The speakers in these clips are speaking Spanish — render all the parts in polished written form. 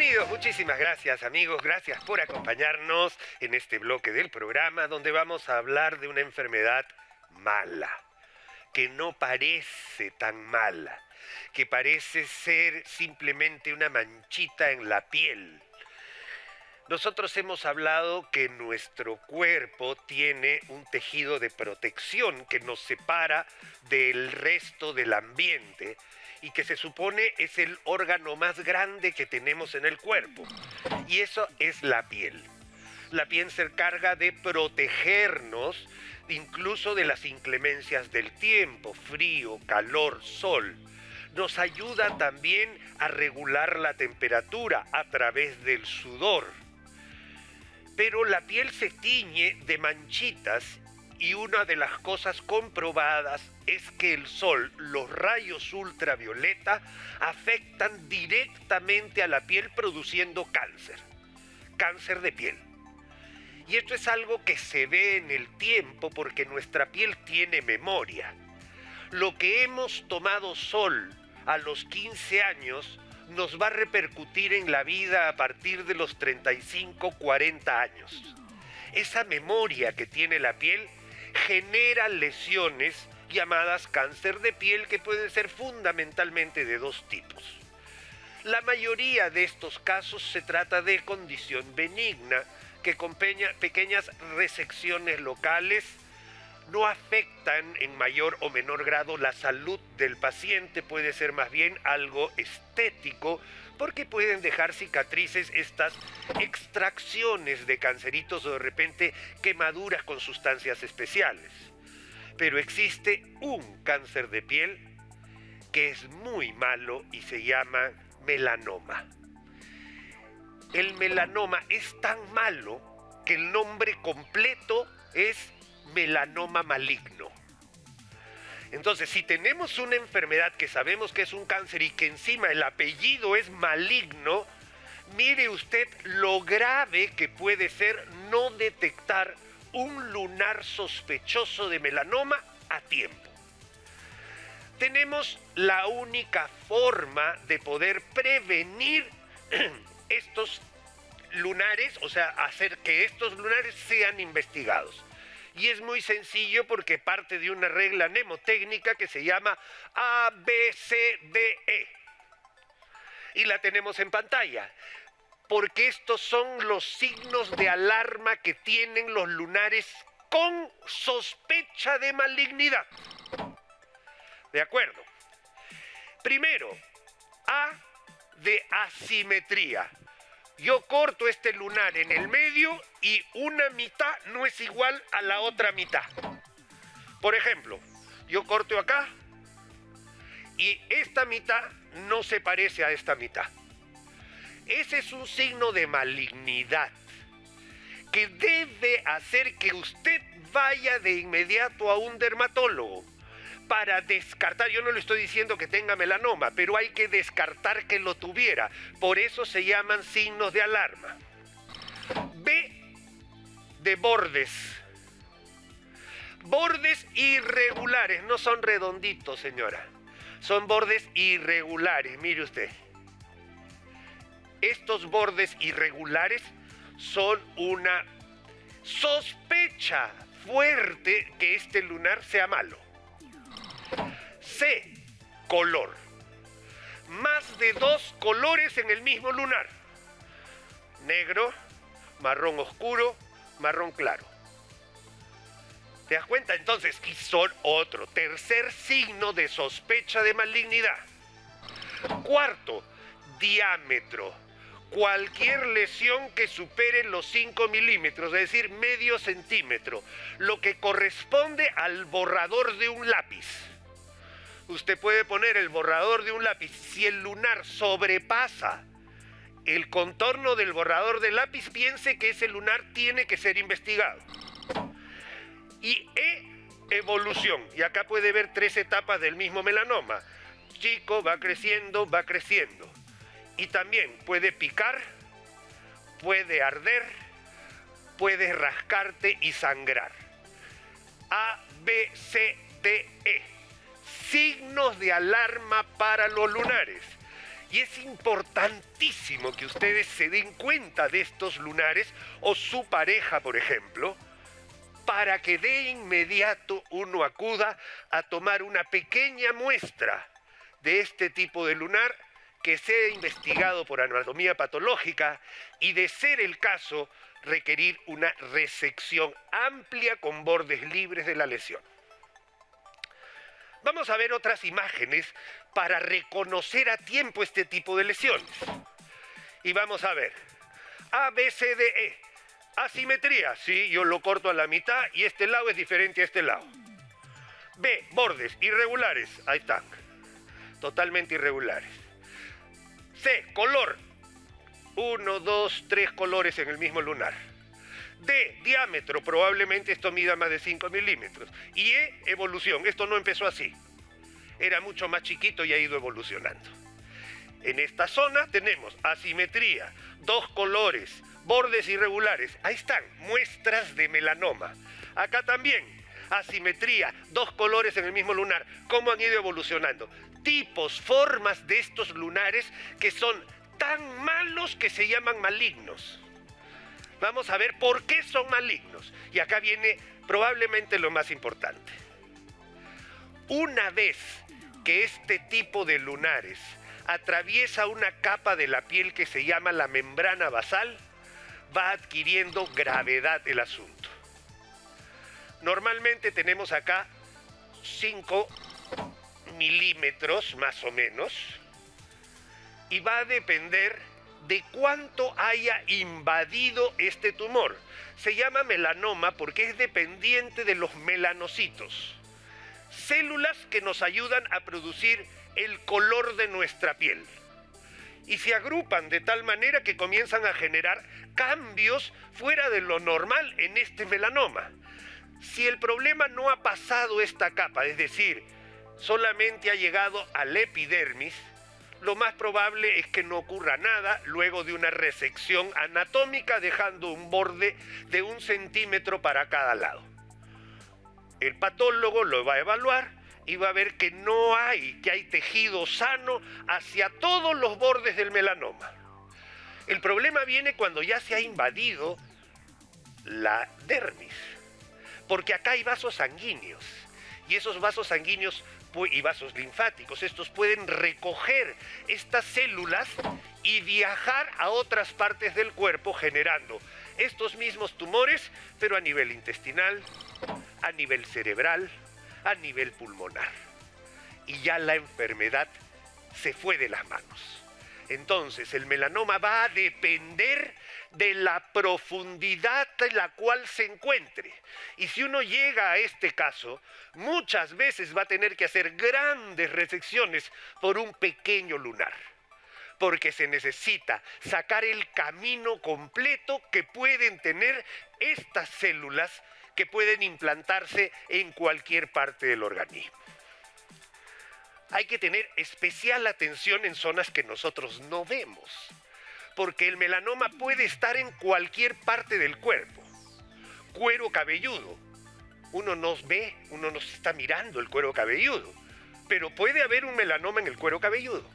Bienvenidos, muchísimas gracias amigos, gracias por acompañarnos en este bloque del programa donde vamos a hablar de una enfermedad mala, que no parece tan mala, que parece ser simplemente una manchita en la piel. Nosotros hemos hablado que nuestro cuerpo tiene un tejido de protección que nos separa del resto del ambiente y que se supone es el órgano más grande que tenemos en el cuerpo. Y eso es la piel. La piel se encarga de protegernos incluso de las inclemencias del tiempo, frío, calor, sol. Nos ayuda también a regular la temperatura a través del sudor. Pero la piel se tiñe de manchitas y una de las cosas comprobadas es que el sol, los rayos ultravioleta, afectan directamente a la piel produciendo cáncer de piel. Y esto es algo que se ve en el tiempo porque nuestra piel tiene memoria. Lo que hemos tomado sol a los 15 años nos va a repercutir en la vida a partir de los 35, 40 años. Esa memoria que tiene la piel genera lesiones llamadas cáncer de piel que pueden ser fundamentalmente de dos tipos. La mayoría de estos casos se trata de condición benigna que con pequeñas resecciones locales no afectan en mayor o menor grado la salud del paciente, puede ser más bien algo estético, porque pueden dejar cicatrices estas extracciones de canceritos o de repente quemaduras con sustancias especiales. Pero existe un cáncer de piel que es muy malo y se llama melanoma. El melanoma es tan malo que el nombre completo es melanoma maligno. Entonces, si tenemos una enfermedad que sabemos que es un cáncer y que encima el apellido es maligno, mire usted lo grave que puede ser no detectar un lunar sospechoso de melanoma a tiempo. Tenemos la única forma de poder prevenir estos lunares, o sea, hacer que estos lunares sean investigados. Y es muy sencillo porque parte de una regla mnemotécnica que se llama ABCDE. Y la tenemos en pantalla. Porque estos son los signos de alarma que tienen los lunares con sospecha de malignidad. ¿De acuerdo? Primero, A de asimetría. Yo corto este lunar en el medio y una mitad no es igual a la otra mitad. Por ejemplo, yo corto acá y esta mitad no se parece a esta mitad. Ese es un signo de malignidad que debe hacer que usted vaya de inmediato a un dermatólogo para descartar. Yo no le estoy diciendo que tenga melanoma, pero hay que descartar que lo tuviera. Por eso se llaman signos de alarma. B de bordes. Bordes irregulares, no son redonditos, señora. Son bordes irregulares, mire usted. Estos bordes irregulares son una sospecha fuerte que este lunar sea malo. C, color. Más de 2 colores en el mismo lunar. Negro, marrón oscuro, marrón claro. ¿Te das cuenta? Entonces, y son otro, tercer signo de sospecha de malignidad. Cuarto, diámetro. Cualquier lesión que supere los 5 milímetros, es decir, medio centímetro, lo que corresponde al borrador de un lápiz. Usted puede poner el borrador de un lápiz. Si el lunar sobrepasa el contorno del borrador del lápiz, piense que ese lunar tiene que ser investigado. Y evolución. Y acá puede ver 3 etapas del mismo melanoma. Chico, va creciendo, va creciendo. Y también puede picar, puede arder, puede rascarte y sangrar. A, B, C, D, E. Signos de alarma para los lunares. Y es importantísimo que ustedes se den cuenta de estos lunares, o su pareja, por ejemplo, para que de inmediato uno acuda a tomar una pequeña muestra de este tipo de lunar que sea investigado por anatomía patológica y, de ser el caso, requerir una resección amplia con bordes libres de la lesión. Vamos a ver otras imágenes para reconocer a tiempo este tipo de lesiones. Y vamos a ver. A, B, C, D, E. Asimetría. Sí, yo lo corto a la mitad y este lado es diferente a este lado. B, bordes irregulares. Ahí están. Totalmente irregulares. C, color. 1, 2, 3 colores en el mismo lunar. D, diámetro, probablemente esto mida más de 5 milímetros. Y E, evolución, esto no empezó así. Era mucho más chiquito y ha ido evolucionando. En esta zona tenemos asimetría, 2 colores, bordes irregulares. Ahí están, muestras de melanoma. Acá también, asimetría, 2 colores en el mismo lunar. ¿Cómo han ido evolucionando? Tipos, formas de estos lunares que son tan malos que se llaman malignos. Vamos a ver por qué son malignos. Y acá viene probablemente lo más importante. Una vez que este tipo de lunares atraviesa una capa de la piel que se llama la membrana basal, va adquiriendo gravedad el asunto. Normalmente tenemos acá 5 milímetros más o menos, y va a depender de cuánto haya invadido este tumor. Se llama melanoma porque es dependiente de los melanocitos, células que nos ayudan a producir el color de nuestra piel. Y se agrupan de tal manera que comienzan a generar cambios fuera de lo normal en este melanoma. Si el problema no ha pasado esta capa, es decir, solamente ha llegado al epidermis, lo más probable es que no ocurra nada luego de una resección anatómica, dejando un borde de 1 centímetro para cada lado. El patólogo lo va a evaluar y va a ver que hay tejido sano hacia todos los bordes del melanoma. El problema viene cuando ya se ha invadido la dermis, porque acá hay vasos sanguíneos, y esos vasos sanguíneos y vasos linfáticos, estos pueden recoger estas células y viajar a otras partes del cuerpo, generando estos mismos tumores, pero a nivel intestinal, a nivel cerebral, a nivel pulmonar. Y ya la enfermedad se fue de las manos. Entonces, el melanoma va a depender de la profundidad en la cual se encuentre. Y si uno llega a este caso, muchas veces va a tener que hacer grandes resecciones por un pequeño lunar, porque se necesita sacar el camino completo que pueden tener estas células, que pueden implantarse en cualquier parte del organismo. Hay que tener especial atención en zonas que nosotros no vemos, porque el melanoma puede estar en cualquier parte del cuerpo. Cuero cabelludo. Uno nos ve, uno nos está mirando el cuero cabelludo, pero puede haber un melanoma en el cuero cabelludo.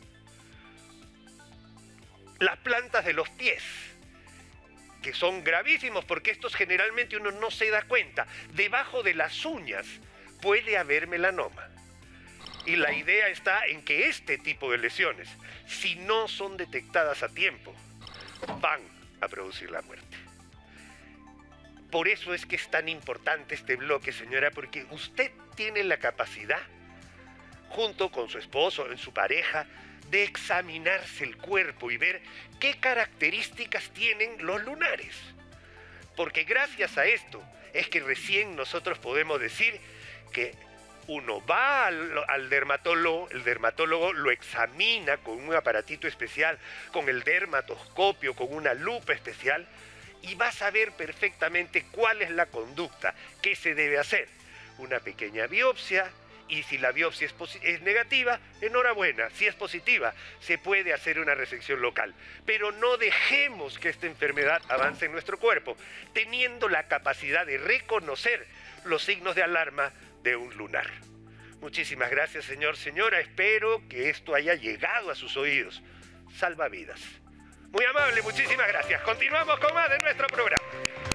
Las plantas de los pies, que son gravísimos porque estos generalmente uno no se da cuenta. Debajo de las uñas puede haber melanoma. Y la idea está en que este tipo de lesiones, si no son detectadas a tiempo, van a producir la muerte. Por eso es que es tan importante este bloque, señora, porque usted tiene la capacidad, junto con su esposo, en su pareja, de examinarse el cuerpo y ver qué características tienen los lunares. Porque gracias a esto es que recién nosotros podemos decir que uno va al dermatólogo, el dermatólogo lo examina con un aparatito especial, con el dermatoscopio, con una lupa especial, y va a saber perfectamente cuál es la conducta que se debe hacer. Una pequeña biopsia, y si la biopsia es negativa, enhorabuena. Si es positiva, se puede hacer una resección local. Pero no dejemos que esta enfermedad avance en nuestro cuerpo, teniendo la capacidad de reconocer los signos de alarma de un lunar. Muchísimas gracias, señor, señora. Espero que esto haya llegado a sus oídos. Salva vidas. Muy amable, muchísimas gracias. Continuamos con más de nuestro programa.